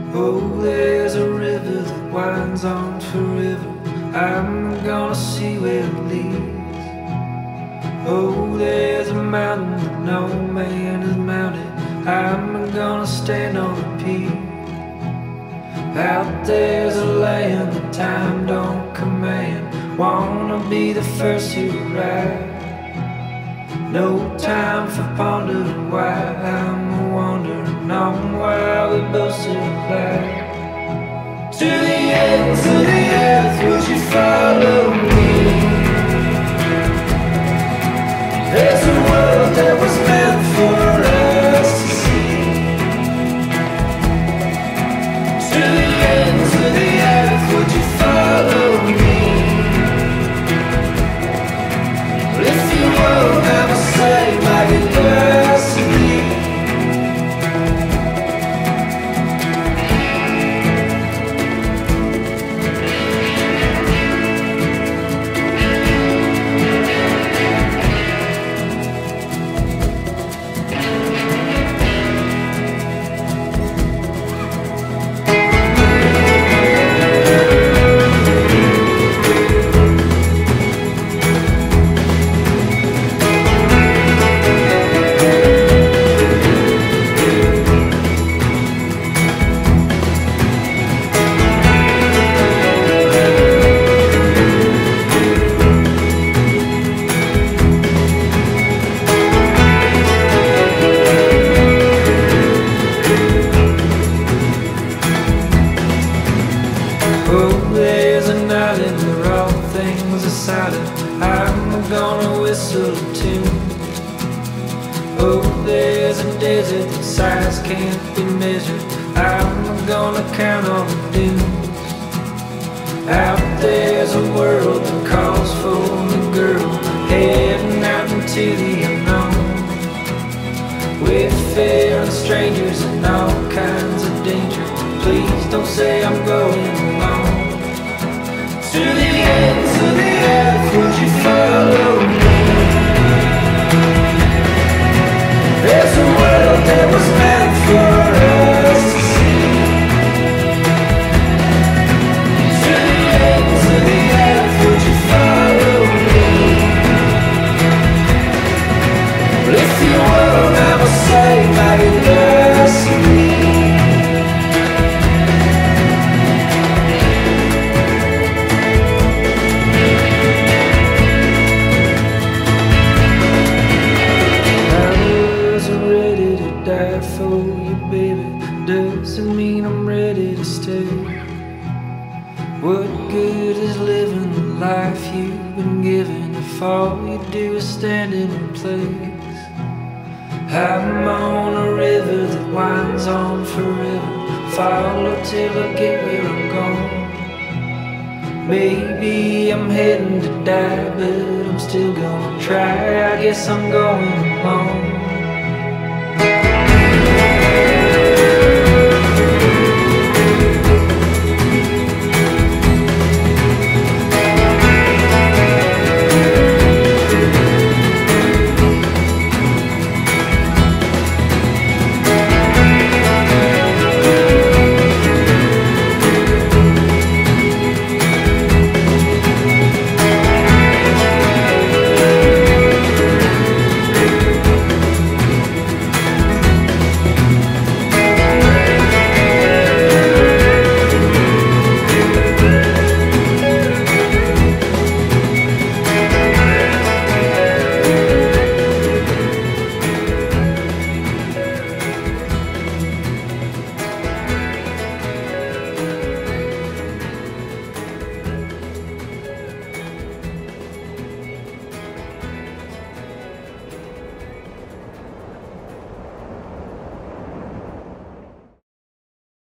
Oh, there's a river that winds on forever. I'm gonna see where it leads. Oh, there's a mountain that no man has mounted. I'm gonna stand on the peak. Out there's a land that time don't command. Wanna be the first to arrive. No time for pondering why. I'm wandering on while we both still alive. To the ends of the earth, would you follow me? There's a world that was meant for us to see. To the ends of the earth, would you follow me? If you won't ever say my goodbyes to me. Oh, there's an island where all things are silent. I'm gonna whistle a tune. Oh, there's a desert that size can't be measured. I'm gonna count all the dunes. Out there's a world that calls for the girl, heading out into the unknown. With fear and strangers and all kinds of danger. Please don't say I'm going alone. To the ends of the earth, would you follow me? There's a world that was meant for us to see. To the ends of the earth, would you follow me? If you won't ever say my goodbyes to me. Die for you, baby, doesn't mean I'm ready to stay. What good is living the life you've been given if all you do is stand in place? I'm on a river that winds on forever. Follow till I get where I'm going. Maybe I'm heading to die, but I'm still gonna try. I guess I'm going alone.